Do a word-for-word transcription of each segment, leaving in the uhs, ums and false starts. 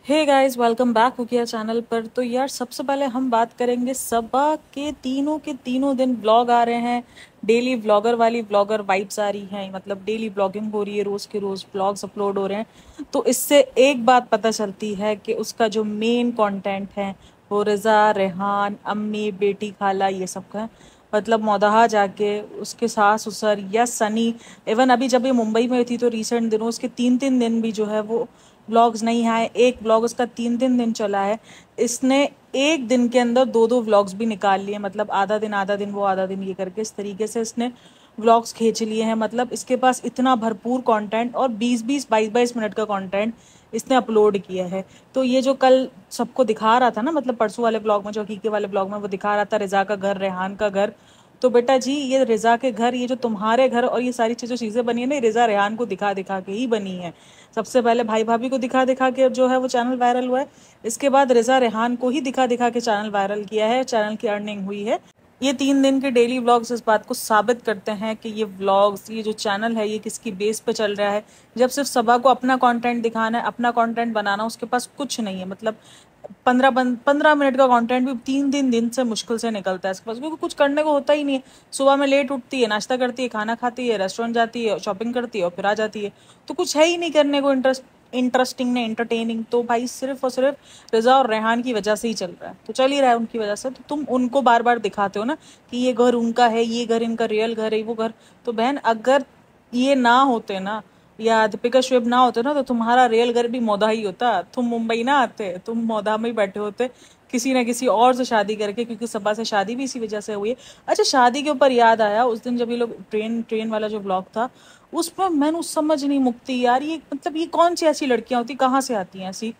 Hey guys, welcome back हो गया channel पर। तो यार सबसे पहले हम बात करेंगे सबा के तीनों के तीनों दिन व्लॉग आ रहे हैं। डेली व्लॉगर वाली व्लॉगर वाइब्स आ रही हैं, मतलब डेली व्लॉगिंग हो रही है, रोज के रोज व्लॉग्स अपलोड हो रहे हैं। तो इससे एक बात पता चलती है कि उसका जो मेन कंटेंट है वो रज़ा, रेहान, अम्मी, बेटी, खाला ये सब का है। मतलब मौदहा जाके उसके सास ससुर या सनी, इवन अभी जब ये मुंबई में थी तो रिसेंट दिनों उसके तीन तीन दिन भी जो है वो व्लॉग्स नहीं आए। एक व्लॉग उसका तीन तीन दिन चला है। इसने एक दिन के अंदर दो दो व्लॉग्स भी निकाल लिए, मतलब आधा दिन आधा दिन वो आधा दिन ये करके इस तरीके से इसने व्लॉग्स खींच लिए हैं। मतलब इसके पास इतना भरपूर कंटेंट और बीस बीस बाईस बाईस मिनट का कंटेंट इसने अपलोड किया है। तो ये जो कल सबको दिखा रहा था ना, मतलब परसों वाले ब्लॉग में, जो हकीके वाले ब्लॉग में वो दिखा रहा था रिजा का घर, रेहान का घर, तो बेटा जी ये रिजा के घर, ये जो तुम्हारे घर और ये सारी चीज़ें चीज़ें बनी है ना, रिजा रेहान को दिखा दिखा के ही बनी है। सबसे पहले भाई भाभी को दिखा दिखा के जो है वो चैनल वायरल हुआ है। इसके बाद रिजा रेहान को ही दिखा दिखा के चैनल वायरल किया है, चैनल की अर्निंग हुई है। ये तीन दिन के डेली व्लॉग्स इस बात को साबित करते हैं कि ये व्लॉग्स, ये जो चैनल है ये किसकी बेस पे चल रहा है। जब सिर्फ सबा को अपना कंटेंट दिखाना है, अपना कंटेंट बनाना, उसके पास कुछ नहीं है। मतलब पंद्रह पंद्रह मिनट का कंटेंट भी तीन तीन दिन से मुश्किल से निकलता है इसके पास, क्योंकि कुछ करने को होता ही नहीं है। सुबह में लेट उठती है, नाश्ता करती है, खाना खाती है, रेस्टोरेंट जाती है, शॉपिंग करती है और फिर आ जाती है। तो कुछ है ही नहीं करने को इंटरेस्ट इंटरेस्टिंग ने एंटरटेनिंग। तो भाई सिर्फ और सिर्फ रजा और रेहान की वजह से ही चल रहा है, तो चल ही रहा है उनकी वजह से। तो तुम उनको बार बार दिखाते हो ना कि ये घर उनका है, ये घर इनका रियल घर है, वो घर। तो बहन अगर ये ना होते ना, या दीपिका शुएब ना होते ना, तो तुम्हारा रियल घर भी मौदा ही होता। तुम मुंबई ना आते, तुम मौदा में ही बैठे होते किसी ना किसी और से शादी करके, क्योंकि सबा से शादी भी इसी वजह से हुई है। अच्छा, शादी के ऊपर याद आया, उस दिन जब ये लोग ट्रेन ट्रेन वाला जो ब्लॉग था उसमें मैंने समझ नहीं मुकती यार, ये मतलब ये कौन सी ऐसी लड़कियां होती, कहाँ से आती हैं ऐसी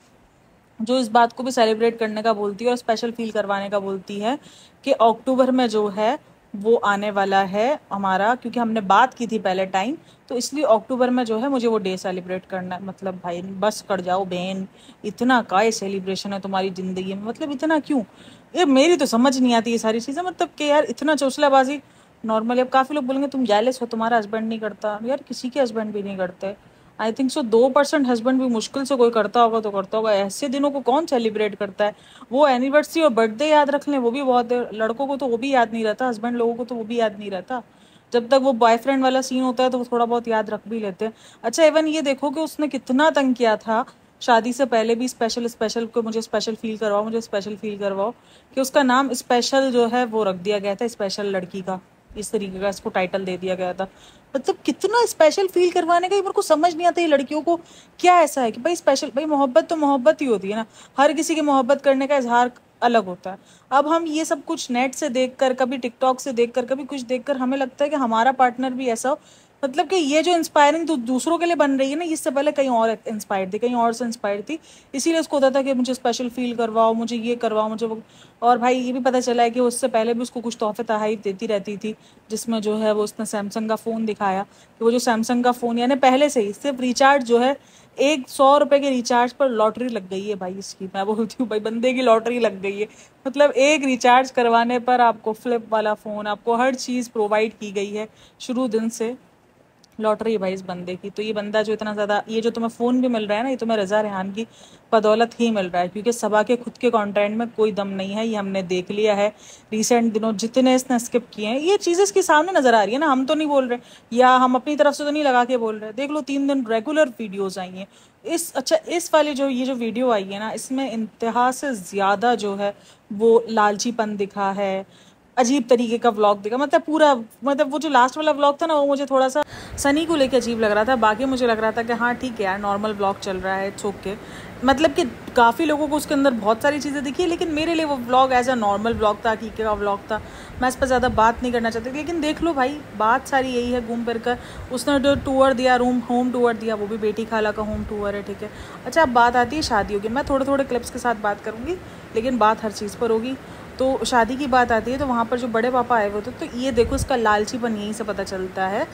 जो इस बात को भी सेलिब्रेट करने का बोलती है और स्पेशल फील करवाने का बोलती है कि अक्टूबर में जो है वो आने वाला है हमारा, क्योंकि हमने बात की थी पहले टाइम, तो इसलिए अक्टूबर में जो है मुझे वो डे सेलिब्रेट करना है। मतलब भाई बस कर जाओ बहन, इतना काय सेलिब्रेशन है तुम्हारी जिंदगी में, मतलब इतना क्यों? ये मेरी तो समझ नहीं आती ये सारी चीज़ें, मतलब कि यार इतना चौसलाबाजी नॉर्मली। अब काफ़ी लोग बोलेंगे तुम जेलस हो, तुम्हारा हस्बैंड नहीं करता। यार किसी के हस्बैंड भी नहीं करते। आई थिंक सो दो परसेंट हस्बैंड भी मुश्किल से कोई करता होगा तो करता होगा। ऐसे दिनों को कौन सेलिब्रेट करता है? वो एनिवर्सरी और बर्थडे याद रख लें वो भी बहुत है। लड़कों को तो वो भी याद नहीं रहता, हस्बैंड लोगों को तो वो भी याद नहीं रहता। जब तक वो बॉयफ्रेंड वाला सीन होता है तो वो थोड़ा बहुत याद रख भी लेते हैं। अच्छा, इवन ये देखो कि उसने कितना तंग किया था शादी से पहले भी, स्पेशल स्पेशल को मुझे स्पेशल फील करवाओ, मुझे स्पेशल फील करवाओ, कि उसका नाम स्पेशल जो है वो रख दिया गया था, स्पेशल लड़की का, इस तरीके का इसको टाइटल दे दिया गया था। मतलब कितना स्पेशल फील करवाने का, ये मेरे को समझ नहीं आता ये लड़कियों को क्या ऐसा है कि भाई स्पेशल, भाई मोहब्बत तो मोहब्बत ही होती है ना, हर किसी की मोहब्बत करने का इजहार अलग होता है। अब हम ये सब कुछ नेट से देखकर, कभी टिकटॉक से देखकर, कभी कुछ देखकर हमें लगता है कि हमारा पार्टनर भी ऐसा हो। मतलब कि ये जो इंस्पायरिंग तो दूसरों के लिए बन रही है ना, इससे पहले कहीं और इंस्पायर थी, कहीं और से इंस्पायर थी। इसीलिए उसको होता था कि मुझे स्पेशल फील करवाओ, मुझे ये करवाओ, मुझे वो। और भाई ये भी पता चला है कि उससे पहले भी उसको कुछ तोहफे तहाइफ देती रहती थी, जिसमें जो है वो उसने सैमसंग का फ़ोन दिखाया कि वो जो सैमसंग का फ़ोन, यानी पहले से ही सिर्फ रिचार्ज जो है, एक सौ रुपए के रिचार्ज पर लॉटरी लग गई है भाई इसकी। मैं बोलती हूँ भाई बंदे की लॉटरी लग गई है। मतलब एक रिचार्ज करवाने पर आपको फ्लिप वाला फ़ोन, आपको हर चीज़ प्रोवाइड की गई है शुरू दिन से। लॉटरी है भाई इस बंदे की। तो ये बंदा जो इतना ज़्यादा, ये जो तुम्हें फ़ोन भी मिल रहा है ना, ये तुम्हें रज़ा रेहान की बदौलत ही मिल रहा है, क्योंकि सबा के खुद के कंटेंट में कोई दम नहीं है। ये हमने देख लिया है रिसेंट दिनों, जितने इसने स्किप किए हैं ये चीज़ें इसके सामने नज़र आ रही है ना। हम तो नहीं बोल रहे, या हम अपनी तरफ से तो नहीं लगा के बोल रहे। देख लो तीन दिन रेगुलर वीडियोज़ आई हैं इस। अच्छा, इस वाली जो ये जो वीडियो आई है ना, इसमें इंतहा से ज़्यादा जो है वो लालचीपन दिखा है, अजीब तरीके का व्लॉग दिखा। मतलब पूरा, मतलब वो जो लास्ट वाला व्लॉग था ना वो मुझे थोड़ा सा सनी को लेके अजीब लग रहा था। बाकी मुझे लग रहा था कि हाँ ठीक है यार, नॉर्मल व्लॉग चल रहा है, इट्स ओके। मतलब कि काफ़ी लोगों को उसके अंदर बहुत सारी चीज़ें दिखी, लेकिन मेरे लिए वो vlog as a normal vlog था, हकीके का व्लॉग था। मैं इस पर ज़्यादा बात नहीं करना चाहती, लेकिन देख लो भाई बात सारी यही है घूम फिर कर। उसने जो टूर दिया, रूम होम टूर दिया, वो भी बेटी खाला का होम टूर है, ठीक है। अच्छा, अब बात आती है शादियों की। मैं थोड़े थोड़े क्लिप्स के साथ बात करूँगी, लेकिन बात हर चीज़ पर होगी। तो शादी की बात आती है तो वहाँ पर जो बड़े पापा आए हुए थे, तो ये देखो इसका लालचीपन यहीं से पता चलता है।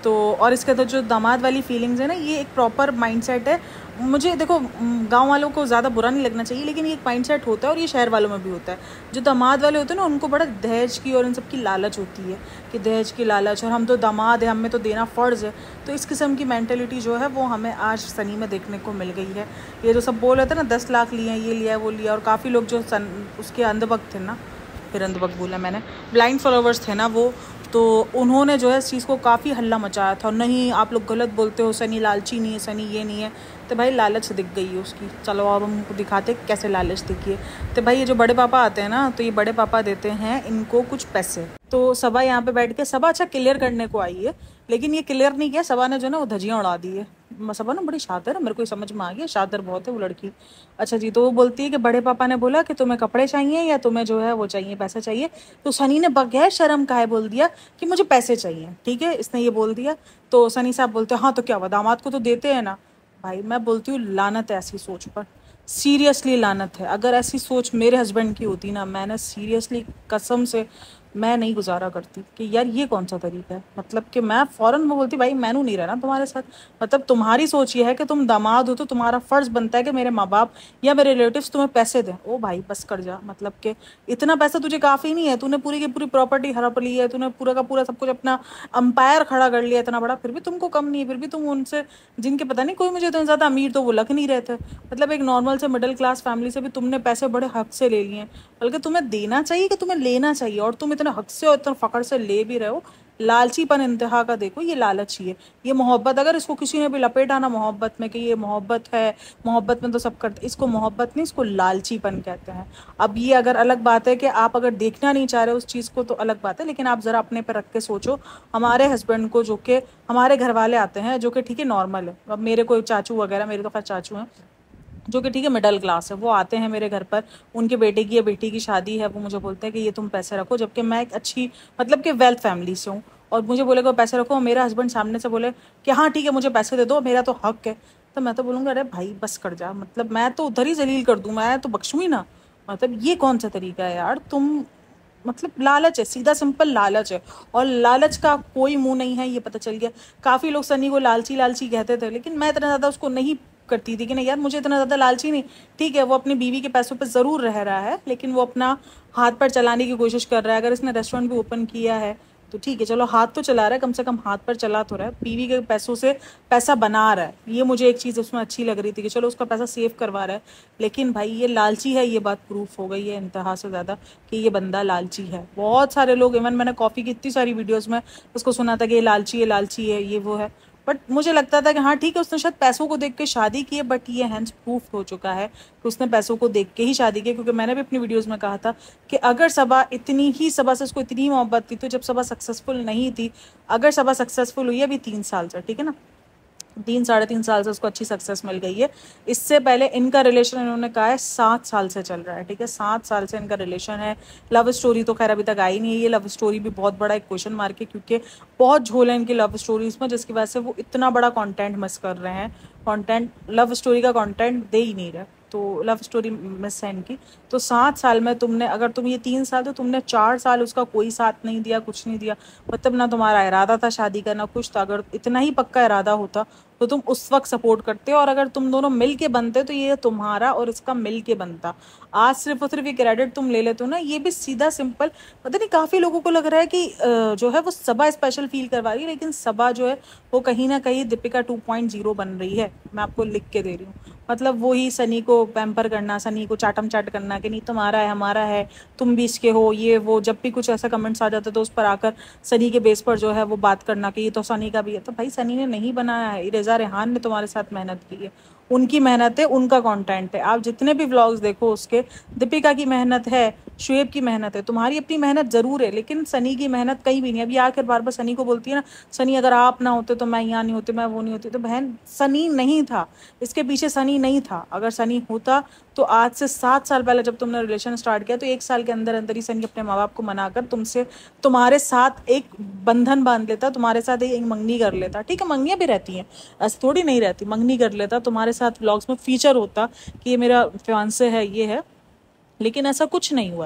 तो और इसके अंदर जो दामाद वाली फीलिंग्स है ना, ये एक प्रॉपर माइंडसेट है। मुझे देखो गांव वालों को ज़्यादा बुरा नहीं लगना चाहिए, लेकिन ये एक माइंडसेट होता है और ये शहर वालों में भी होता है। जो दामाद वाले होते हैं ना, उनको बड़ा दहेज की और इन सब की लालच होती है कि दहेज की लालच, और हम तो दामाद है, हमें तो देना फ़र्ज़ है। तो इस किस्म की मेंटेलिटी जो है वो हमें आज सनी में देखने को मिल गई है। ये जो सब बोल रहे थे ना, दस लाख लिए, ये लिया वो लिया, और काफ़ी लोग जो सन उसके अंधभक्त थे ना, फिर अंधभक्त बोला मैंने, ब्लाइंड फॉलोवर्स थे ना वो, तो उन्होंने जो है इस चीज़ को काफ़ी हल्ला मचाया था। नहीं आप लोग गलत बोलते हो, सनी लालची नहीं है, सनी ये नहीं है। तो भाई लालच दिख गई है उसकी। चलो अब हमको दिखाते कैसे लालच दिखी है। तो भाई ये जो बड़े पापा आते हैं ना, तो ये बड़े पापा देते हैं इनको कुछ पैसे। तो सबा यहाँ पे बैठ के, सबा अच्छा क्लियर करने को आई है, लेकिन ये क्लियर नहीं किया सबा ने, जो ना वो धजियाँ उड़ा दी है। सबा ना बड़ी शातिर है, मेरे को समझ में आ गया, शातिर बहुत है वो लड़की। अच्छा जी, तो वो बोलती है कि बड़े पापा ने बोला कि तुम्हें कपड़े चाहिए या तुम्हें जो है वो चाहिए, पैसे चाहिए। तो सनी ने बगैर शर्म का है बोल दिया कि मुझे पैसे चाहिए। ठीक है, इसने ये बोल दिया। तो सनी साहब बोलते हैं हाँ तो क्या हुआ, दामाद को तो देते हैं ना। भाई मैं बोलती हूँ लानत है ऐसी सोच पर, सीरियसली लानत है। अगर ऐसी सोच मेरे हस्बैंड की होती ना, मैंने सीरियसली कसम से मैं नहीं गुजारा करती कि यार ये कौन सा तरीका है। मतलब कि मैं फ़ौरन में बोलती भाई मैनू नहीं रहना तुम्हारे साथ। मतलब तुम्हारी सोच ये है कि तुम दामाद हो तो तुम्हारा फ़र्ज़ बनता है कि मेरे माँ बाप या मेरे रिलेटिव्स तुम्हें पैसे दें। ओ भाई बस कर जा, मतलब कि इतना पैसा तुझे काफ़ी नहीं है, तूने पूरी की पूरी प्रॉपर्टी हड़प ली है, तूने पूरा का पूरा सब कुछ अपना अंपायर खड़ा कर लिया इतना बड़ा, फिर भी तुमको कम नहीं है, फिर भी तुम उनसे जिनके पता नहीं कोई मुझे इतने ज़्यादा अमीर तो वो लग नहीं रहे थे, मतलब एक नॉर्मल से मिडिल क्लास फैमिली से भी तुमने पैसे बड़े हक से ले लिए, बल्कि तुम्हें देना चाहिए कि तुम्हें लेना चाहिए, और तुम इतने हक से और इतना फ़ख्र से ले भी रहे हो। लालचीपन इंतहा का देखो, ये लालच ही है। ये मोहब्बत, अगर इसको किसी ने भी लपेटा ना मोहब्बत में कि ये मोहब्बत है, मोहब्बत में तो सब करते, इसको मोहब्बत नहीं, इसको लालचीपन कहते हैं। अब ये अगर अलग बात है कि आप अगर देखना नहीं चाह रहे उस चीज़ को तो अलग बात है, लेकिन आप ज़रा अपने पे रख के सोचो। हमारे हस्बैंड को, जो कि हमारे घर वाले आते हैं, जो कि ठीक है नॉर्मल है, अब मेरे कोई चाचू वगैरह, मेरे तो खैर चाचू हैं जो कि ठीक है मिडिल क्लास है, वो आते हैं मेरे घर पर, उनके बेटे की या बेटी की शादी है, वो मुझे बोलते हैं कि ये तुम पैसे रखो, जबकि मैं एक अच्छी मतलब कि वेल्थ फैमिली से हूँ, और मुझे बोलेगा पैसे रखो, मेरा हस्बैंड सामने से बोले कि हाँ ठीक है मुझे पैसे दे दो, मेरा तो हक है, तो मैं तो बोलूँगा अरे भाई बस कर जा, मतलब मैं तो उधर ही जलील कर दूँ, मैं तो बख्शूँ ही ना। मतलब ये कौन सा तरीका है यार, तुम मतलब लालच है, सीधा सिंपल लालच है, और लालच का कोई मुंह नहीं है, ये पता चल गया। काफ़ी लोग सनी को लालची लालची कहते थे, लेकिन मैं इतना ज़्यादा उसको नहीं करती थी कि नहीं यार मुझे इतना ज़्यादा लालची नहीं। ठीक है वो अपनी बीवी के पैसों पे ज़रूर रह रहा है, लेकिन वो अपना हाथ पर चलाने की कोशिश कर रहा है। अगर इसने रेस्टोरेंट भी ओपन किया है तो ठीक है, चलो हाथ तो चला रहा है, कम से कम हाथ पर चला तो रहा है, बीवी के पैसों से पैसा बना रहा है। ये मुझे एक चीज़ उसमें अच्छी लग रही थी कि चलो उसका पैसा सेव करवा रहा है, लेकिन भाई ये लालची है, ये बात प्रूफ हो गई है इंतहा से ज़्यादा कि ये बंदा लालची है। बहुत सारे लोग, इवन मैंने कॉफ़ी की इतनी सारी वीडियोज़ में उसको सुना था कि ये लालची है, लालची है, ये वो है, बट मुझे लगता था कि हाँ ठीक है उसने शायद पैसों को देख के शादी की है, बट ये हैंस प्रूफ हो चुका है कि उसने पैसों को देख के ही शादी की, क्योंकि मैंने भी अपनी वीडियोस में कहा था कि अगर सबा इतनी ही सबा से उसको इतनी मोहब्बत थी, तो जब सबा सक्सेसफुल नहीं थी, अगर सबा सक्सेसफुल हुई है अभी तीन साल से, ठीक है ना, तीन साढ़े तीन साल से उसको अच्छी सक्सेस मिल गई है। इससे पहले इनका रिलेशन इन्होंने कहा है सात साल से चल रहा है, ठीक है, सात साल से इनका रिलेशन है। लव स्टोरी तो खैर अभी तक आई नहीं है, ये लव स्टोरी भी बहुत बड़ा एक क्वेश्चन मार्क है, क्योंकि बहुत झोल है इनकी लव स्टोरीज में, जिसकी वजह से वो इतना बड़ा कंटेंट मिस कर रहे हैं। कंटेंट, लव स्टोरी का कंटेंट दे ही नहीं रहे, तो लव स्टोरी मिस है इनकी। तो सात साल में तुमने, अगर तुम ये तीन साल तो तुमने चार साल उसका कोई साथ नहीं दिया, कुछ नहीं दिया, मतलब ना तुम्हारा इरादा था शादी करना, कुछ था। अगर इतना ही पक्का इरादा होता तो तुम उस वक्त सपोर्ट करते, और अगर तुम दोनों मिल के बनते तो ये तुम्हारा और इसका मिल के बनता। आज सिर्फ और सिर्फ ये क्रेडिट तुम ले लेते हो ना, ये भी सीधा सिंपल, पता नहीं काफ़ी लोगों को लग रहा है कि जो है वो सबा स्पेशल फील करवा रही है, लेकिन सबा जो है वो कहीं ना कहीं दीपिका टू पॉइंट जीरो बन रही है, मैं आपको लिख के दे रही हूँ। मतलब वो ही सनी को पैम्पर करना, सनी को चाटम चाट करना कि नहीं तुम्हारा है हमारा है, तुम भी इसके हो, ये वो, जब भी कुछ ऐसा कमेंट्स आ जाते तो उस पर आकर सनी के बेस पर जो है वो बात करना कि ये तो सनी का भी है। तो भाई सनी ने नहीं बनाया है, रेजा रेहान ने तुम्हारे साथ मेहनत की है, उनकी मेहनत है, उनका कंटेंट है। आप जितने भी व्लॉग्स देखो उसके, दीपिका की मेहनत है, शुएब की मेहनत है, तुम्हारी अपनी मेहनत जरूर है, लेकिन सनी की मेहनत कहीं भी नहीं। अभी आखिर बार बार सनी को बोलती है ना, सनी अगर आप ना होते तो मैं यहाँ नहीं होती, मैं वो नहीं होती, तो बहन सनी नहीं था, इसके पीछे सनी नहीं था। अगर सनी होता तो आज से सात साल पहले जब तुमने रिलेशन स्टार्ट किया तो एक साल के अंदर अंदर ही सनी अपने माँ बाप को मनाकर तुमसे, तुम्हारे साथ एक बंधन बांध लेता, तुम्हारे साथ एक मंगनी कर लेता। ठीक है मंगनियाँ भी रहती हैं, ऐसे थोड़ी नहीं रहती, मंगनी कर लेता, तुम्हारे साथ व्लॉग्स में फीचर होता कि ये मेरा फियांसे है, ये है, लेकिन ऐसा कुछ नहीं हुआ है।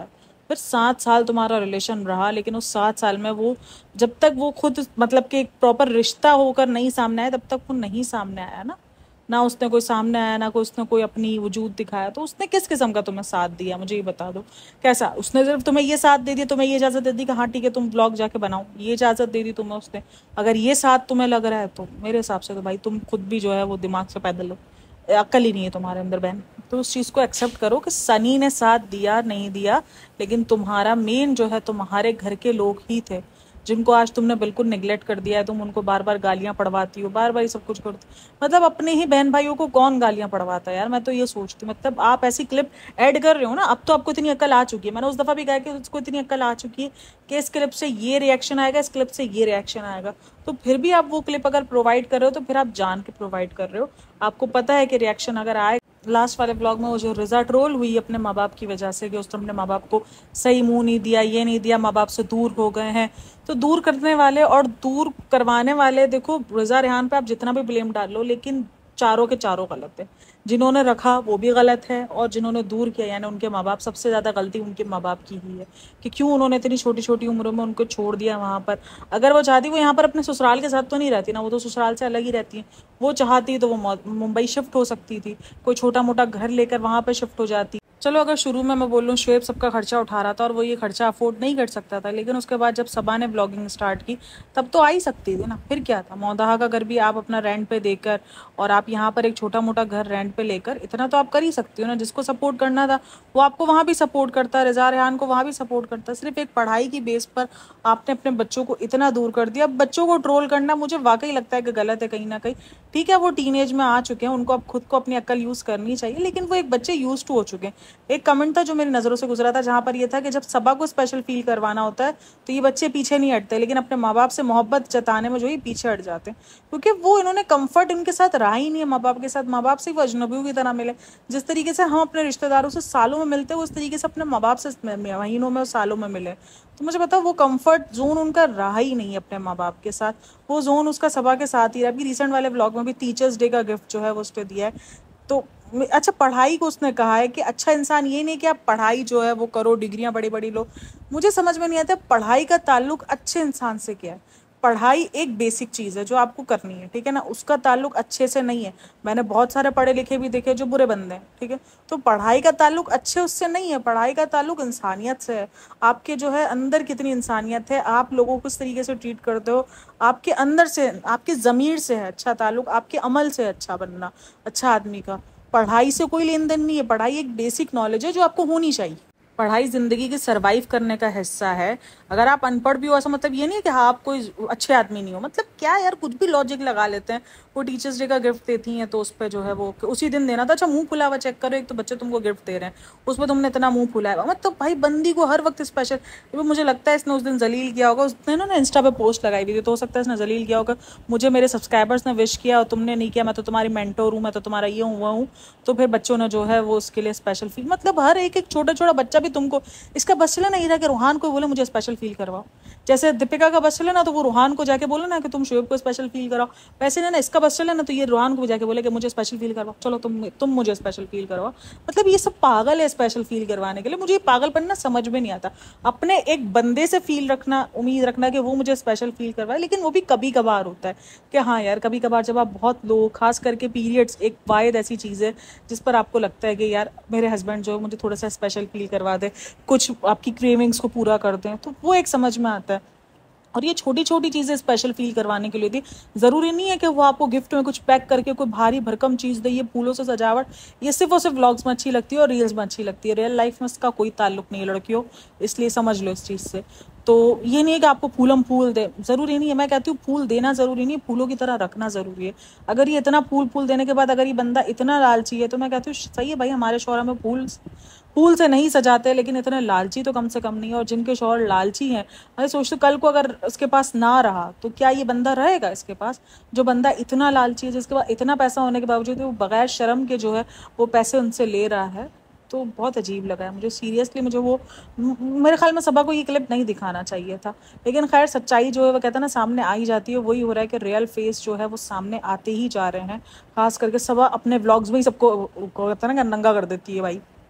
फिर सात साल तुम्हारा रिलेशन रहा, लेकिन उस सात साल में वो जब तक वो खुद मतलब कि एक प्रॉपर रिश्ता होकर नहीं सामने आया तब तक वो नहीं सामने आया ना। ना उसने कोई सामने आया, ना कोई उसने कोई अपनी वजूद दिखाया, तो उसने किस किस्म का तुम्हें साथ दिया, मुझे ये बता दो। कैसा उसने सिर्फ तुम्हें ये साथ दे दिया, तुम्हें ये इजाजत दे दी कि हाँ ठीक है तुम ब्लॉग जाके बनाओ, ये इजाजत दे दी तुम्हें उसने। अगर ये साथ तुम्हें लग रहा है तो मेरे हिसाब से तो भाई तुम खुद भी जो है वो दिमाग से पैदल हो, अक्ल ही नहीं है तुम्हारे अंदर बहन। तो उस चीज़ को एक्सेप्ट करो कि सनी ने साथ दिया नहीं दिया, लेकिन तुम्हारा मेन जो है तुम्हारे घर के लोग ही थे जिनको आज तुमने बिल्कुल निगलेक्ट कर दिया है। तुम उनको बार बार गालियां पड़वाती हो, बार बार ये सब कुछ करती हो। मतलब अपने ही बहन भाइयों को कौन गालियां पड़वाता है यार, मैं तो ये सोचती हूँ। मतलब आप ऐसी क्लिप ऐड कर रहे हो ना, अब तो आपको इतनी अक्ल आ चुकी है। मैंने उस दफा भी कहा कि उसको इतनी अक्ल आ चुकी है कि इस क्लिप से ये रिएक्शन आएगा, इस क्लिप से ये रिएक्शन आएगा, तो फिर भी आप वो क्लिप अगर प्रोवाइड कर रहे हो तो फिर आप जान के प्रोवाइड कर रहे हो। आपको पता है कि रिएक्शन अगर आए। लास्ट वाले ब्लॉग में वो जो रिजा ट्रोल हुई अपने माँ बाप की वजह से कि उसने अपने माँ बाप को सही मुंह नहीं दिया, ये नहीं दिया, माँ बाप से दूर हो गए हैं, तो दूर करने वाले और दूर करवाने वाले, देखो रिजा रेहान पे आप जितना भी ब्लेम डाल लो, लेकिन चारों के चारों गलत है। जिन्होंने रखा वो भी गलत है, और जिन्होंने दूर किया यानी उनके माँ बाप, सबसे ज़्यादा गलती उनके माँ बाप की ही है कि क्यों उन्होंने इतनी छोटी छोटी उम्रों में उनको छोड़ दिया वहाँ पर। अगर वो चाहती वो यहाँ पर अपने ससुराल के साथ तो नहीं रहती ना, वो तो ससुराल से अलग ही रहती है। वो चाहती तो वो मुंबई शिफ्ट हो सकती थी, कोई छोटा मोटा घर लेकर वहाँ पर शिफ्ट हो जाती। चलो अगर शुरू में मैं बोल लूँ शुएब सबका खर्चा उठा रहा था और वो ये खर्चा अफोर्ड नहीं कर सकता था, लेकिन उसके बाद जब सबा ने ब्लॉगिंग स्टार्ट की तब तो आ ही सकती थी ना, फिर क्या था। मौदाहा का घर भी आप अपना रेंट पे देकर और आप यहाँ पर एक छोटा मोटा घर रेंट पे लेकर इतना तो आप कर ही सकती हो ना। जिसको सपोर्ट करना था वो आपको वहाँ भी सपोर्ट करता, रिजा रेहान को वहाँ भी सपोर्ट करता। सिर्फ एक पढ़ाई की बेस पर आपने अपने बच्चों को इतना दूर कर दिया। अब बच्चों को ट्रोल करना मुझे वाकई लगता है कि गलत है कहीं ना कहीं। ठीक है वो टीन एज में आ चुके हैं, उनको अब खुद को अपनी अक्ल यूज़ करनी चाहिए, लेकिन वो एक बच्चे यूज टू हो चुके हैं। एक कमेंट था जो मेरी नज़रों से गुजरा था जहां पर ये था कि जब सबा को स्पेशल फील करवाना होता है तो ये बच्चे पीछे नहीं हटते, लेकिन अपने माँ बाप से मोहब्बत जताने में जो है पीछे हट जाते हैं, क्योंकि वो इन्होंने कंफर्ट इनके साथ रहा ही नहीं है माँ बाप के साथ। माँ बाप से वो अजनबियों की तरह मिले। जिस तरीके से हम अपने रिश्तेदारों से सालों में मिलते हैं उस तरीके से अपने माँ बाप से महीनों में और सालों में मिले। तो मुझे बताओ वो कंफर्ट जोन उनका रहा ही नहीं है अपने माँ बाप के साथ, वो जोन उसका सबा के साथ ही रहा। अभी रिसेंट वाले ब्लॉग में भी टीचर्स डे का गिफ्ट जो है वो उसने दिया है। तो अच्छा पढ़ाई को उसने कहा है कि अच्छा इंसान ये नहीं कि आप पढ़ाई जो है वो करो, डिग्रियां बड़ी बड़ी लो। मुझे समझ में नहीं आता पढ़ाई का ताल्लुक अच्छे इंसान से क्या है। पढ़ाई एक बेसिक चीज़ है जो आपको करनी है, ठीक है ना, उसका ताल्लुक अच्छे से नहीं है। मैंने बहुत सारे पढ़े लिखे भी देखे जो बुरे बंदे हैं, ठीक है। तो पढ़ाई का ताल्लुक अच्छे उससे नहीं है, पढ़ाई का ताल्लुक इंसानियत से है। आपके जो है अंदर कितनी इंसानियत है, आप लोगों को किस तरीके से ट्रीट करते हो, आपके अंदर से, आपके ज़मीर से है अच्छा ताल्लुक, आपके अमल से अच्छा बनना, अच्छा आदमी का। पढ़ाई से कोई लेन देन नहीं है। पढ़ाई एक बेसिक नॉलेज है जो आपको होनी चाहिए। पढ़ाई जिंदगी के सरवाइव करने का हिस्सा है। अगर आप अनपढ़ भी हो ऐसा मतलब ये नहीं है कि हाँ आप कोई अच्छे आदमी नहीं हो। मतलब क्या यार कुछ भी लॉजिक लगा लेते हैं। वो टीचर्स डे का गिफ्ट देती हैं तो उस पर जो है वो उसी दिन देना था। अच्छा मुंह फुला हुआ चेक करो, एक तो बच्चे तुमको गिफ्ट दे रहे हैं उसमें तुमने इतना मुंह फुलाया हुआ। मतलब भाई बंदी को हर वक्त स्पेशल। मुझे लगता है इसने उस दिन जलील किया होगा। उसने ना इंस्टा पे पोस्ट लगाई हुई थी तो हो सकता है इसने जलील किया होगा, मुझे मेरे सब्सक्राइबर्स ने विश किया और तुमने नहीं किया, मैं तो तुम्हारी मेंटोर हूँ, मैं तो तुम्हारा ये हूँ वो हूँ। तो फिर बच्चों ने जो है वो उसके लिए स्पेशल फील, मतलब हर एक एक छोटा छोटा बच्चा भी तुमको इसका बस चले नहीं था कि रूहान को बोले मुझे स्पेशल फील करवाओ। जैसे दीपिका का बस चले ना तो वो रूहान को जाके बोले ना कि तुम शुएब को स्पेशल फील कराओ। वैसे ना इसका बस चले ना तो ये रूहान को जाके बोले कि मुझे स्पेशल फील करवाओ, चलो तुम तुम मुझे स्पेशल फील करवाओ। मतलब ये सब पागल है स्पेशल फील करवाने के लिए। मुझे ये पागलपन ना समझ में नहीं आता। अपने एक बंदे से फील रखना, उम्मीद रखना कि वो मुझे स्पेशल फील करवाए, लेकिन वो भी कभी कभार होता है कि हाँ यार कभी कभार जब आप बहुत लो, खास करके पीरियड्स एक वायद ऐसी चीज़ है जिस पर आपको लगता है कि यार मेरे हस्बैंड जो मुझे थोड़ा सा स्पेशल फील करवा दे, कुछ आपकी क्रेविंग्स को पूरा करते हैं, तो वो एक समझ में आता है। और ये छोटी छोटी चीज़ें स्पेशल फील करवाने के लिए थी। ज़रूरी नहीं है कि वो आपको गिफ्ट में कुछ पैक करके कोई भारी भरकम चीज़ दे। ये फूलों से सजावट ये सिर्फ और सिर्फ व्लॉग्स में अच्छी लगती है और रील्स में अच्छी लगती है। रियल लाइफ में इसका कोई ताल्लुक नहीं है लड़कियों, इसलिए समझ लो इस चीज़ से। तो ये नहीं है कि आपको फूलम फूल दे, ज़रूरी नहीं है। मैं कहती हूँ फूल देना ज़रूरी नहीं है, फूलों की तरह रखना ज़रूरी है। अगर ये इतना फूल फूल देने के बाद अगर ये बंदा इतना लालची है तो मैं कहती हूँ सही है भाई, हमारे शौहर में फूल फूल से नहीं सजाते लेकिन इतने लालची तो कम से कम नहीं है। और जिनके शौहर लालची हैं, मैं सोचती हूँ कल को अगर उसके पास ना रहा तो क्या ये बंदा रहेगा इसके पास? जो बंदा इतना लालची है, जिसके पास इतना पैसा होने के बावजूद वो बगैर शर्म के जो है वो पैसे उनसे ले रहा है, तो बहुत अजीब लगा है मुझे सीरियसली। मुझे वो मेरे ख्याल में सबा को ये क्लिप नहीं दिखाना चाहिए था, लेकिन खैर सच्चाई जो है वो कहते हैं ना सामने आ ही जाती है। वही हो रहा है कि रियल फेस जो है वो सामने आते ही जा रहे हैं। खास करके सबा अपने व्लॉग्स में ही सबको कहते हैं ना नंगा कर देती है भाई।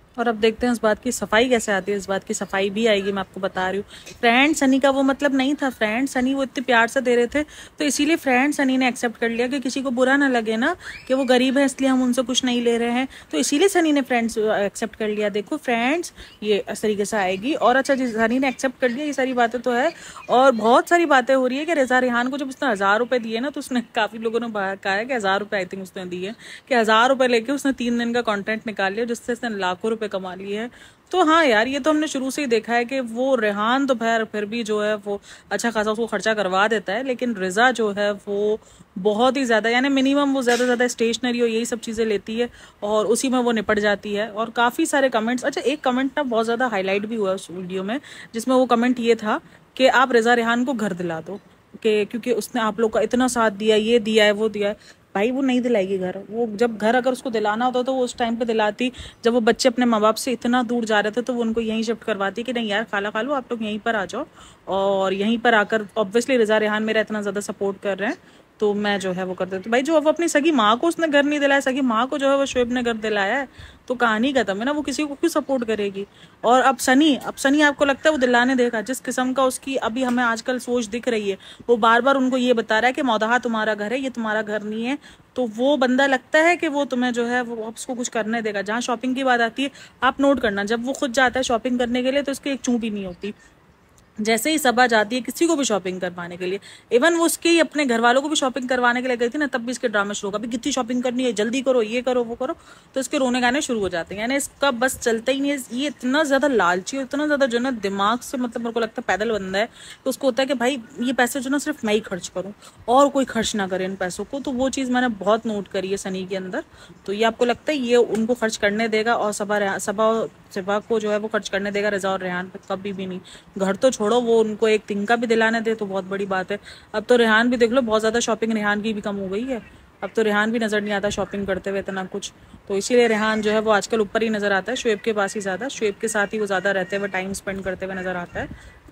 और अब देखते हैं इस बात की सफाई कैसे आती है। इस बात की सफाई भी आएगी, मैं आपको बता रही हूँ। फ्रेंड सनी का वो मतलब नहीं था, फ्रेंड सनी वो इतने प्यार से दे रहे थे तो इसीलिए फ्रेंड सनी ने एक्सेप्ट कर लिया कि किसी को बुरा ना लगे ना कि वो गरीब है इसलिए हम उनसे कुछ नहीं ले रहे हैं, तो इसीलिए सनी ने फ्रेंड्स एक्सेप्ट कर लिया। देखो फ्रेंड्स ये इस तरीके से आएगी। और अच्छा जी, सनी ने एक्सेप्ट कर लिया, ये सारी बातें तो है। और बहुत सारी बातें हो रही है कि रिजा रेहान को जब उसने हज़ार रुपए दिए ना तो उसने, काफ़ी लोगों ने कहा है कि हज़ार रुपये आई थिंक उसने दिए, कि हज़ार रुपये लेके उसने तीन दिन का कंटेंट निकाल लिया जिससे उसने लाखों रुपए कमा लिए है। तो हाँ यार, ये तो हमने शुरू से ही देखा है कि वो रेहान तो फिर फिर भी जो है वो अच्छा खासा उसको खर्चा करवा देता है, लेकिन रिजा जो है वो बहुत ही ज़्यादा, यानी मिनिमम वो ज़्यादा ज़्यादा स्टेशनरी और यही सब चीज़ें लेती है और उसी में वो निपट जाती है। और काफ़ी सारे कमेंट्स, अच्छा एक कमेंट ना बहुत ज़्यादा हाईलाइट भी हुआ उस वीडियो में, जिसमें वो कमेंट ये था कि आप रिजा रेहान को घर दिला दो, कि क्योंकि उसने आप लोग का इतना साथ दिया, ये दिया है वो दिया है। भाई वो नहीं दिलाएगी घर, वो जब घर अगर उसको दिलाना होता तो वो उस टाइम पे दिलाती जब वो बच्चे अपने माँ बाप से इतना दूर जा रहे थे, तो वो उनको यहीं शिफ्ट करवाती कि नहीं यार खाला खा लो, आप लोग यहीं पर आ जाओ। और यहीं पर आकर ऑब्वियसली रिजा रेहान मेरा इतना ज़्यादा सपोर्ट कर रहे हैं तो मैं जो है वो कर देती हूँ। भाई जो अब अपनी सगी माँ को उसने घर नहीं दिलाया, सगी माँ को जो है वो शोएब ने घर दिलाया है, तो कहानी खत्म है ना, वो किसी को क्यों सपोर्ट करेगी। और अब सनी, अब सनी आपको लगता है वो दिलाने देगा? जिस किस्म का उसकी अभी हमें आजकल सोच दिख रही है, वो बार बार उनको ये बता रहा है कि मौदहा तुम्हारा घर है, ये तुम्हारा घर नहीं है, तो वो बंदा लगता है कि वो तुम्हें जो है वो उसको कुछ करने देगा। जहाँ शॉपिंग की बात आती है, आप नोट करना, जब वो खुद जाता है शॉपिंग करने के लिए तो उसकी एक चूं भी नहीं होती। जैसे ही सबा जाती है किसी को भी शॉपिंग करवाने के लिए, इवन वो उसके ही अपने घर वालों को भी शॉपिंग करवाने के लिए गई थी ना, तब भी इसके ड्रामे शुरू होगा, अभी कितनी शॉपिंग करनी है, जल्दी करो, ये करो वो करो, तो इसके रोने गाने शुरू हो जाते हैं। यानी इसका बस चलता ही नहीं है। ये इतना ज्यादा लालची और इतना ज्यादा जो ना दिमाग से, मतलब मेरे को लगता है पैदल बंदा है, तो उसको होता है कि भाई ये पैसे जो ना सिर्फ मैं ही खर्च करूँ और कोई खर्च ना करे इन पैसों को। तो वो चीज़ मैंने बहुत नोट करी है सनी के अंदर। तो ये आपको लगता है ये उनको खर्च करने देगा और सबा सबा सिबा को जो है वो खर्च करने देगा रिजा और रेहान पे? कभी भी नहीं। घर तो छोड़ो, वो उनको एक तिनका भी दिलाने दे तो बहुत बड़ी बात है। अब तो रेहान भी देख लो, बहुत ज़्यादा शॉपिंग रेहान की भी कम हो गई है। अब तो रेहान भी नज़र नहीं आता शॉपिंग करते हुए इतना कुछ, तो इसीलिए रेहान जो है वो आजकल ऊपर ही नज़र आता है, शुएब के पास ही ज़्यादा, शुएब के साथ ही वो ज़्यादा रहते हुए टाइम स्पेंड करते हुए नज़र आता है।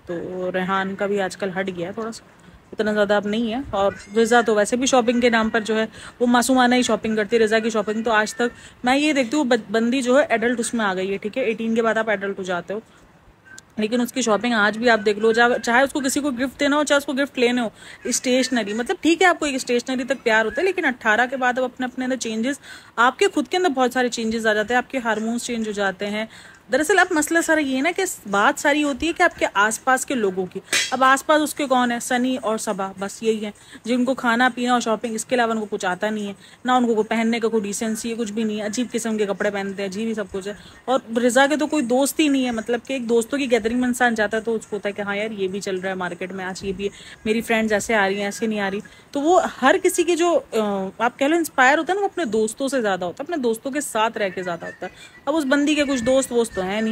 तो रेहान का भी आजकल हट गया है थोड़ा सा, इतना ज़्यादा अब नहीं है। और रिजा तो वैसे भी शॉपिंग के नाम पर जो है वो मासूमाना ही शॉपिंग करती है। रिजा की शॉपिंग तो आज तक मैं ये देखती हूँ, बंदी जो है एडल्ट उसमें आ गई है, ठीक है, एटीन के बाद आप एडल्ट हो जाते हो, लेकिन उसकी शॉपिंग आज भी आप देख लो, चाहे उसको किसी को गिफ्ट देना हो चाहे उसको गिफ्ट लेने हो, स्टेशनरी, मतलब ठीक है आपको एक स्टेशनरी तक प्यार होता है, लेकिन अट्ठारह के बाद अब अपने अपने अंदर चेंजेस, आपके खुद के अंदर बहुत सारे चेंजेस आ जाते हैं, आपके हार्मोन्स चेंज हो जाते हैं। दरअसल अब मसला सारा ये है ना कि बात सारी होती है कि आपके आसपास के लोगों की। अब आसपास उसके कौन है? सनी और सबा, बस यही है जिनको खाना पीना और शॉपिंग, इसके अलावा उनको कुछ आता नहीं है ना, उनको को पहनने का कोई डिसेंसी है, कुछ भी नहीं है, अजीब किस्म के कपड़े पहनते हैं, अजीब ही सब कुछ है। और रिजा के तो कोई दोस्त ही नहीं है, मतलब कि एक दोस्तों की गैदरिंग में इंसान जाता है तो उसको होता है कि हाँ यार ये भी चल रहा है मार्केट में, आज ये भी है, मेरी फ्रेंड्स ऐसे आ रही हैं, ऐसे नहीं आ रही। तो वो हर किसी की जो आप कह लो इंस्पायर होता है ना, वो अपने दोस्तों से ज़्यादा होता है, अपने दोस्तों के साथ रह के ज़्यादा होता है। अब उस बंदी के कुछ दोस्त वोस्त तो है नहीं।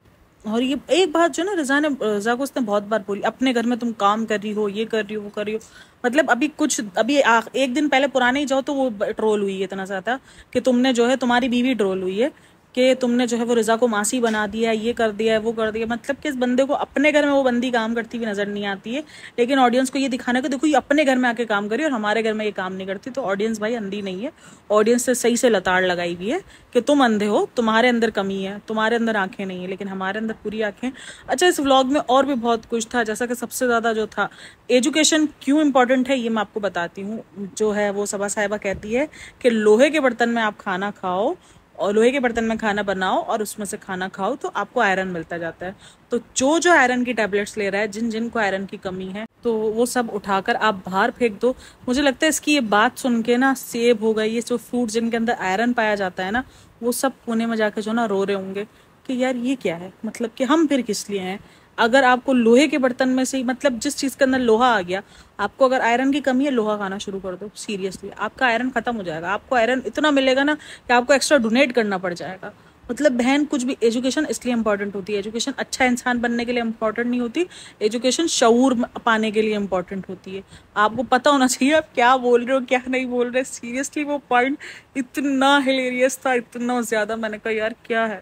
और ये एक बात जो ना रिजा ने रिजा को उसने बहुत बार बोली, अपने घर में तुम काम कर रही हो, ये कर रही हो, वो कर रही हो, मतलब अभी कुछ अभी आ, एक दिन पहले पुराने ही जाओ तो वो ट्रोल हुई है इतना ज़्यादा कि तुमने जो है, तुम्हारी बीवी ट्रोल हुई है कि तुमने जो है वो रिजा को मासी बना दिया है, ये कर दिया है, वो कर दिया। मतलब कि इस बंदे को अपने घर में वो बंदी काम करती हुई नजर नहीं आती है, लेकिन ऑडियंस को ये दिखाना कि देखो ये अपने घर में आके काम करी और हमारे घर में ये काम नहीं करती। तो ऑडियंस भाई अंधी नहीं है, ऑडियंस से सही से लताड़ लगाई हुई है कि तुम अंधे हो, तुम्हारे अंदर कमी है, तुम्हारे अंदर आंखें नहीं है, लेकिन हमारे अंदर पूरी आंखें। अच्छा इस व्लॉग में और भी बहुत कुछ था, जैसा कि सबसे ज़्यादा जो था, एजुकेशन क्यों इंपॉर्टेंट है ये मैं आपको बताती हूँ। जो है वो सबा साहिबा कहती है कि लोहे के बर्तन में आप खाना खाओ और लोहे के बर्तन में खाना बनाओ और उसमें से खाना खाओ तो आपको आयरन मिलता जाता है। तो जो जो आयरन की टैबलेट्स ले रहा है, जिन जिन को आयरन की कमी है, तो वो सब उठाकर आप बाहर फेंक दो। मुझे लगता है इसकी ये बात सुन के ना, सेब हो गई, ये जो फ्रूट जिनके अंदर आयरन पाया जाता है ना, वो सब कोने में जाकर जो ना रो रहे होंगे कि यार ये क्या है, मतलब कि हम फिर किस लिए हैं। अगर आपको लोहे के बर्तन में से ही, मतलब जिस चीज़ के अंदर लोहा आ गया, आपको अगर आयरन की कमी है, लोहा खाना शुरू कर दो, सीरियसली आपका आयरन खत्म हो जाएगा। आपको आयरन इतना मिलेगा ना कि आपको एक्स्ट्रा डोनेट करना पड़ जाएगा। मतलब बहन कुछ भी, एजुकेशन इसलिए इंपॉर्टेंट होती है, एजुकेशन अच्छा इंसान बनने के लिए इंपॉर्टेंट नहीं होती, एजुकेशन शऊर पाने के लिए इंपॉर्टेंट होती है। आपको पता होना चाहिए आप क्या बोल रहे हो, क्या नहीं बोल रहे। सीरियसली वो पॉइंट इतना हिलेरियस था, इतना ज़्यादा, मैंने कहा यार क्या है,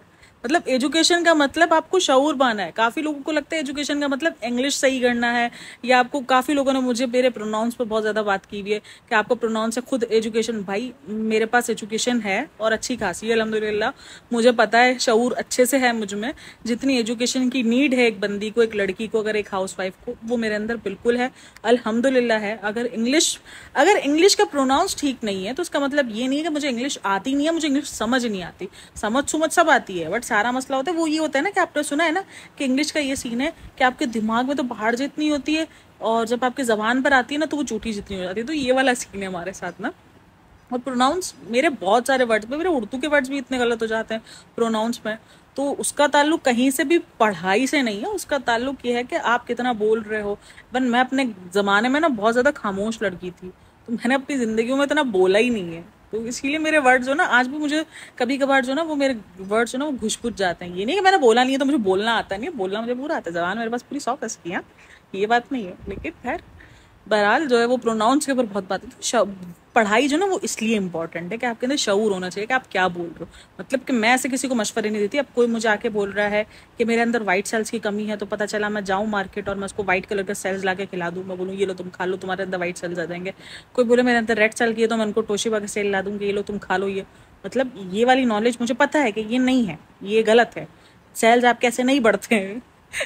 मतलब एजुकेशन का मतलब आपको शऊर पाना है। काफी लोगों को लगता है एजुकेशन का मतलब इंग्लिश सही करना है, या आपको, काफी लोगों ने मुझे मेरे प्रोनाउंस पे बहुत ज्यादा बात की हुई है कि आपको प्रोनाउंस है। खुद एजुकेशन, भाई मेरे पास एजुकेशन है और अच्छी खासी है अल्हम्दुलिल्लाह। मुझे पता है, शऊर अच्छे से है मुझ में। जितनी एजुकेशन की नीड है एक बंदी को, एक लड़की को, अगर एक हाउस वाइफ को, वो मेरे अंदर बिल्कुल है अल्हम्दुलिल्लाह है। अगर इंग्लिश अगर इंग्लिश का प्रोनाउंस ठीक नहीं है तो उसका मतलब ये नहीं है कि मुझे इंग्लिश आती नहीं है, मुझे इंग्लिश समझ नहीं आती। समझ सुमझ सब आती है, बट सारा मसला होता है वो ये होता है ना कि आपने सुना है ना कि इंग्लिश का ये सीन है कि आपके दिमाग में तो पहाड़ जितनी होती है और जब आपकी जबान पर आती है ना तो वो चोटी जितनी हो जाती है। तो ये वाला सीन है हमारे साथ ना। और प्रोनाउंस मेरे बहुत सारे वर्ड्स में, मेरे उर्दू के वर्ड्स भी इतने गलत हो जाते हैं प्रोनाउंस में। तो उसका ताल्लुक कहीं से भी पढ़ाई से नहीं है, उसका ताल्लुक ये है कि आप कितना बोल रहे हो। वन मैं अपने जमाने में ना बहुत ज्यादा खामोश लड़की थी, तो मैंने अपनी जिंदगी में इतना बोला ही नहीं है। तो इसीलिए मेरे वर्ड जो ना आज भी मुझे कभी कभार जो ना वो मेरे वर्ड जो ना वो घुस पुस जाते हैं। ये नहीं कि मैंने बोला नहीं है तो मुझे बोलना आता नहीं है, बोलना मुझे पूरा आता है, जबान मेरे पास पूरी सौ कस की है, ये बात नहीं है। लेकिन खैर बहरहाल जो है वो प्रोनाउंस के ऊपर बहुत बात है। तो शब- पढ़ाई जो ना वो इसलिए इंपॉर्टेंट है कि आपके अंदर शऊर होना चाहिए कि आप क्या बोल रहे हो। मतलब कि मैं ऐसे किसी को मशवरे नहीं देती। अब कोई मुझे आके बोल रहा है कि मेरे अंदर व्हाइट सेल्स की कमी है, तो पता चला मैं जाऊँ मार्केट और मैं उसको व्हाइट कलर के सेल्स ला के खिला दूँ, मैं बोलूँ ये लो तुम खा लो, तुम्हारे अंदर व्हाइट सेल्स आ जाएंगे। कोई बोले मेरे अंदर रेड सेल की है तो मैं उनको टोशिबा के सेल ला दूंगी, ये लो तुम खा लो ये। मतलब ये वाली नॉलेज मुझे पता है कि ये नहीं है, ये गलत है। सेल्स आप कैसे नहीं बढ़ते हैं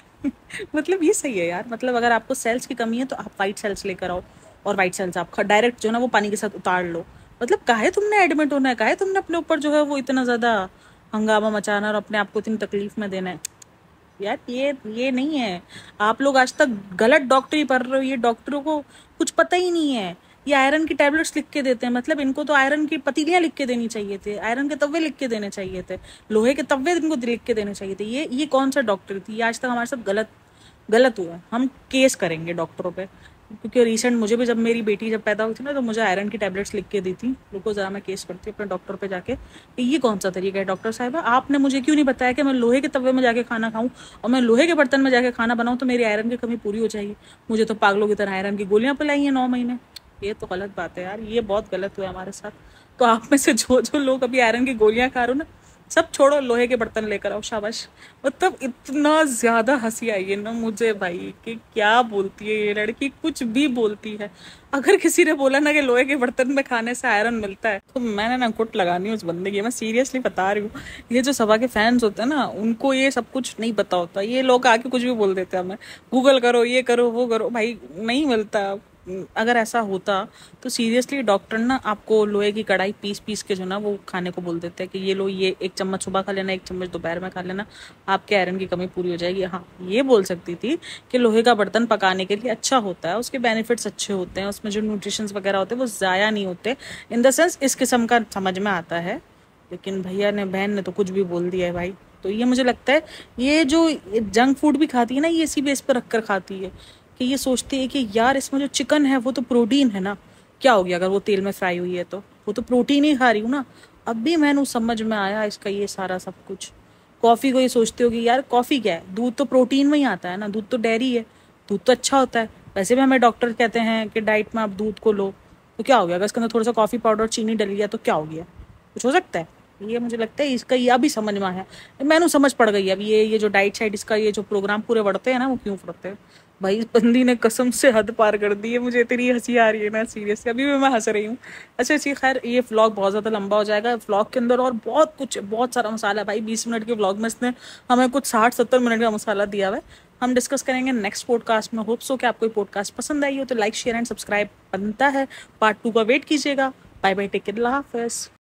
मतलब ये सही है यार। मतलब अगर आपको सेल्स की कमी है तो आप वाइट सेल्स लेकर आओ, और वाइट सेल्स आप डायरेक्ट जो है ना वो पानी के साथ उतार लो। मतलब काहे तुमने एडमिट होना है, काहे तुमने अपने ऊपर जो है वो इतना ज्यादा हंगामा मचाना और अपने आप को इतनी तकलीफ में देना है यार। ये ये नहीं है। आप लोग आज तक गलत डॉक्टरी पढ़ रहे हो। ये डॉक्टरों को कुछ पता ही नहीं है। ये आयरन की टैबलेट्स लिख के देते हैं, मतलब इनको तो आयरन की पतीलियां लिख के देनी चाहिए थे, आयरन के तवे लिख के देने चाहिए थे, लोहे के तवे इनको लिख के देने चाहिए थे। ये ये कौन सा डॉक्टर थी? ये आज तक हमारे साथ गलत गलत हुआ है। हम केस करेंगे डॉक्टरों पे, क्योंकि रिसेंट मुझे भी, जब मेरी बेटी जब पैदा हुई थी ना तो मुझे आयरन की टैबलेट्स लिख के दी थी। रुको जरा मैं केस करती हूँ अपने डॉक्टर पे जाके कि ये कौन सा तरीका है डॉक्टर साहिबा, आपने मुझे क्यों नहीं बताया कि मैं लोहे के तवे में जाके खाना खाऊं और मैं लोहे के बर्तन में जाके खाना बनाऊं तो मेरी आयरन की कमी पूरी हो जाएगी। मुझे तो पागलों की तरह आयरन की गोलियां पिलाई हैं नौ महीने। ये तो गलत बात है यार, ये बहुत गलत हुआ हमारे साथ। तो आप में से जो जो लोग अभी आयरन की गोलियां खा रहे हो ना, सब छोड़ो, लोहे के बर्तन लेकर आओ, शाबाश। मतलब इतना ज्यादा हंसी आई है ना मुझे भाई कि क्या बोलती है ये लड़की, कुछ भी बोलती है। अगर किसी ने बोला ना कि लोहे के बर्तन में खाने से आयरन मिलता है तो मैंने ना कुट लगानी उस बंदे की। मैं सीरियसली बता रही हूँ। ये जो सभा के फैंस होते हैं ना, उनको ये सब कुछ नहीं पता होता। ये लोग आके कुछ भी बोल देते हैं, हमें गूगल करो, ये करो, वो करो। भाई नहीं मिलता। अगर ऐसा होता तो सीरियसली डॉक्टर ना आपको लोहे की कढ़ाई पीस पीस के जो ना वो खाने को बोल देते हैं कि ये लो, ये एक चम्मच सुबह खा लेना, एक चम्मच दोपहर में खा लेना, आपके आयरन की कमी पूरी हो जाएगी। हाँ ये बोल सकती थी कि लोहे का बर्तन पकाने के लिए अच्छा होता है, उसके बेनिफिट्स अच्छे होते हैं, उसमें जो न्यूट्रिशंस वगैरह होते हैं वो ज़ाया नहीं होते। इन द सेंस इस किस्म का समझ में आता है। लेकिन भैया ने, बहन ने तो कुछ भी बोल दिया है भाई। तो ये मुझे लगता है ये जो जंक फूड भी खाती है ना, ये इसी बेस पर रख कर खाती है कि ये सोचती है कि यार इसमें जो चिकन है वो तो प्रोटीन है ना, क्या हो गया अगर वो तेल में फ्राई हुई है तो वो तो प्रोटीन ही खा रही हूँ ना। अब भी मैंने समझ में आया इसका ये सारा सब कुछ। कॉफी को ये सोचते हो कि यार कॉफी क्या है, दूध तो प्रोटीन में ही आता है ना, दूध तो डेयरी है, दूध तो अच्छा होता है। वैसे भी हमें डॉक्टर कहते हैं कि डाइट में आप दूध को लो, तो क्या हो गया अगर इसके अंदर थोड़ा सा कॉफी पाउडर चीनी डल गया तो क्या हो गया, कुछ हो सकता है। ये मुझे लगता है इसका ये अभी समझ में आया। मैंने समझ पड़ गई अब ये ये जो डाइट शाइट इसका ये जो प्रोग्राम पूरे बढ़ते हैं ना वो क्यों पड़ते हैं। भाई इस बंदी ने कसम से हद पार कर दी है। मुझे इतनी हंसी आ रही है ना सीरियसली, अभी भी मैं हंस रही हूँ। अच्छा जी खैर, ये व्लॉग बहुत ज़्यादा लंबा हो जाएगा। व्लॉग के अंदर और बहुत कुछ, बहुत सारा मसाला है भाई। बीस मिनट के व्लॉग में इसने हमें कुछ साठ सत्तर मिनट का मसाला दिया हुआ है। हम डिस्कस करेंगे नेक्स्ट पॉडकास्ट में। होप्स हो कि आपको पॉडकास्ट पसंद आई हो तो लाइक शेयर एंड सब्सक्राइब बनता है। पार्ट टू का वेट कीजिएगा। Bye bye, take care, Allah हाफिज़।